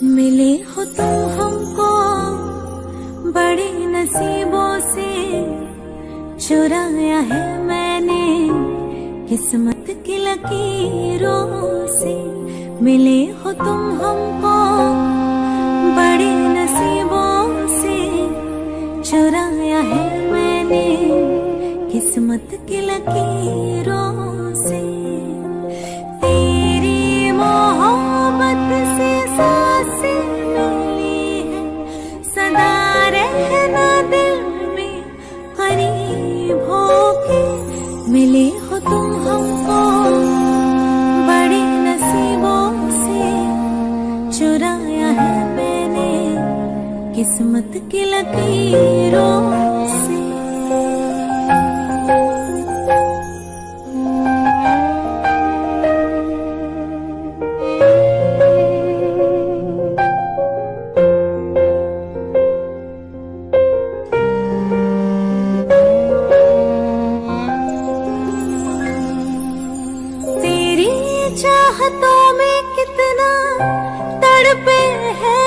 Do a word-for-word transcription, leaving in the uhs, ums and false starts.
मिले हो तुम हमको बड़े नसीबों से, चुराया है मैंने किस्मत की लकीरों से। मिले हो तुम हमको बड़े नसीबों से, चुराया है मैंने किस्मत की लकीरों से। तेरी मोहब्बत से सांसें मिली है, सदा रहना दिल में करीब होके। मिले हो तुम हमको बड़े नसीबों से, चुराया है मैंने किस्मत की लकीरों से। चाहतों में कितना तड़पे है